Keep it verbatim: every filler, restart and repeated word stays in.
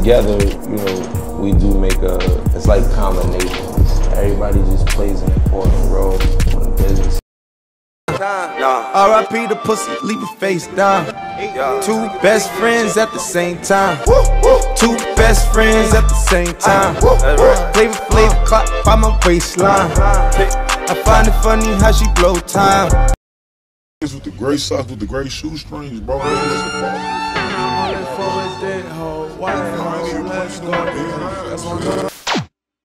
together, you know, we do make a, it's like combinations. Everybody just plays an important role in the business. R I P the pussy, leave your face down. Two best friends at the same time. Two best friends at the same time. Flavor, flavor, clock by my waistline. I find it funny how she blow time. With the gray socks, with the gray shoestrings, bro. Let's go.